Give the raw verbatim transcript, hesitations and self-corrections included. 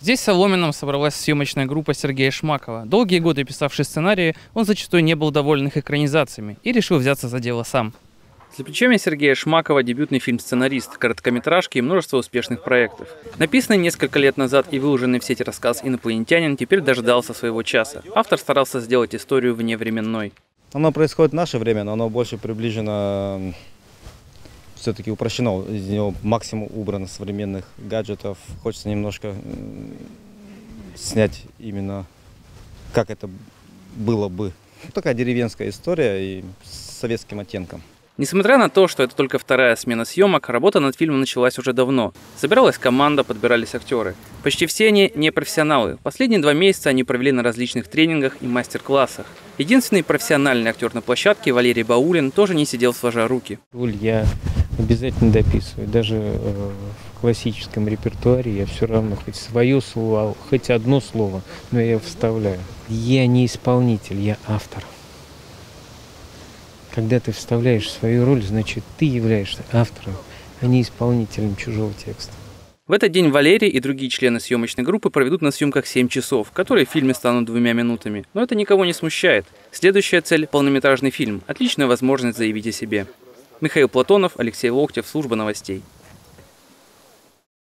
Здесь в Соломином собралась съемочная группа Сергея Шмакова. Долгие годы писавший сценарии, он зачастую не был доволен их экранизациями и решил взяться за дело сам. За плечами Сергея Шмакова дебютный фильм-сценарист, короткометражки и множество успешных проектов. Написанный несколько лет назад и выложенный в сеть рассказ «Инопланетянин» теперь дождался своего часа. Автор старался сделать историю вневременной. Оно происходит в наше время, но оно больше приближено, все-таки упрощено. Из него максимум убрано современных гаджетов. Хочется немножко снять именно, как это было бы. Такая деревенская история и с советским оттенком. Несмотря на то, что это только вторая смена съемок, работа над фильмом началась уже давно. Собиралась команда, подбирались актеры. Почти все они не профессионалы. Последние два месяца они провели на различных тренингах и мастер-классах. Единственный профессиональный актер на площадке, Валерий Баулин, тоже не сидел сложа руки. Я обязательно дописываю. Даже э, в классическом репертуаре я все равно хоть свое слово, хоть одно слово, но я вставляю. Я не исполнитель, я автор. Когда ты вставляешь свою роль, значит, ты являешься автором, а не исполнителем чужого текста. В этот день Валерий и другие члены съемочной группы проведут на съемках семь часов, которые в фильме станут двумя минутами. Но это никого не смущает. Следующая цель – полнометражный фильм. Отличная возможность заявить о себе. Михаил Платонов, Алексей Локтев, Служба новостей.